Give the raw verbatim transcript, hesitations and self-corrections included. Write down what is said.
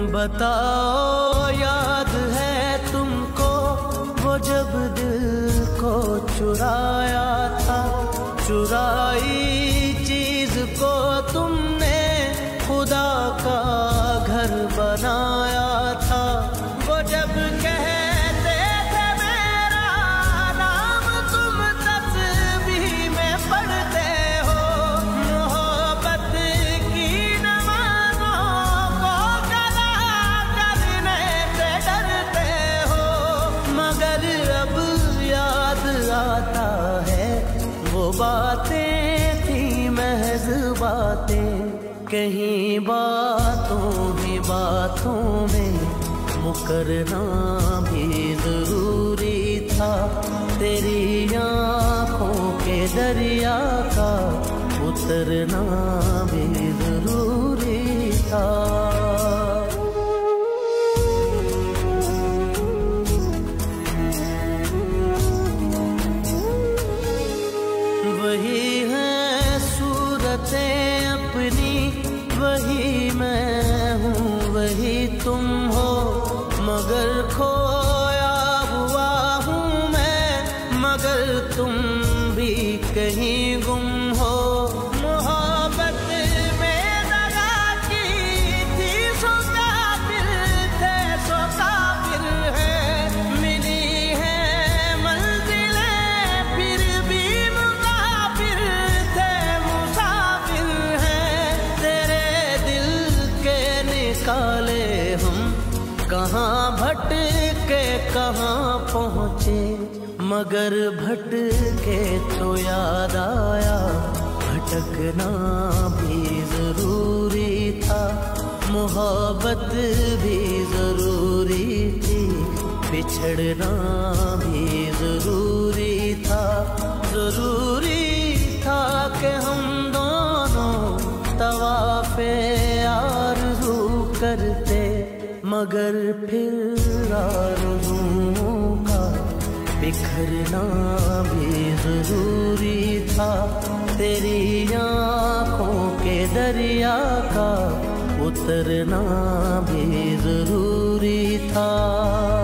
बताओ याद है तुमको वो जब दिल को चुराया था, चुराई चीज को तुमने खुदा का घर बनाया था। वो जब कहते थे मेरा नाम तुम तस्बीह में पढ़ते हो, मोहब्बत की नमाज़ों को कला करने से डरते हो। मगर अब याद आता है वो बातें थी महज बातें, कहीं बातों ही बातों में मुकरना भी जरूरी था। तेरी आँखों के दरिया का उतरना भी जरूरी था। वही है सूरतें अपनी, वही मैं हूँ वही तुम हो, मगर खोया हुआ हूँ मैं, मगर तुम भी कहीं गुम हो। मोहब्बत में दगा की थी सो काफिर थे, सो काफिर है। मिली है मंजिलें फिर भी मुसाफिर थे, मुसाफिर हैं। तेरे दिल के निकाले हम कहाँ भटके कहाँ पहुँचे, मगर भटके तो याद आया भटकना भी जरूरी था। मोहब्बत भी जरूरी थी, बिछड़ना भी जरूरी था। जरूरी था कि हम दोनों तवाफ़े आरज़ू करते, मगर फिर आरज़ुओं का बिखरना भी जरूरी था। तेरी आँखों के दरिया का उतरना भी जरूरी था।